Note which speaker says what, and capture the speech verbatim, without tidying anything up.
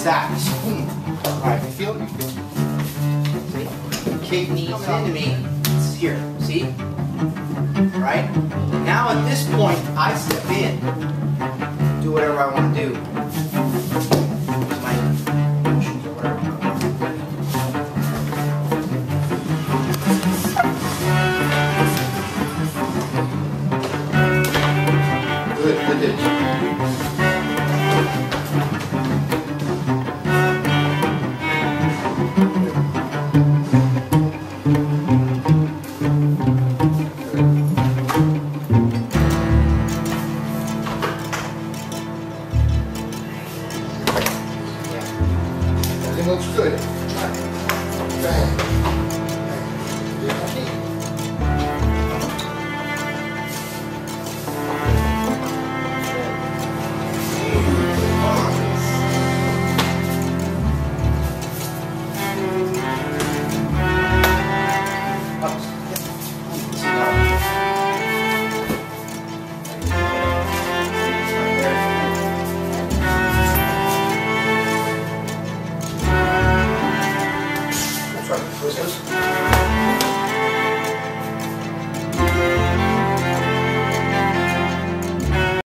Speaker 1: that. Alright, you feel it? See? Kidney coming into me. It's here. See? Right? Now at this point, I step in. Do whatever I want to do. Use my motions or whatever. Good, good, good. Everything looks good. Bang. Twisters.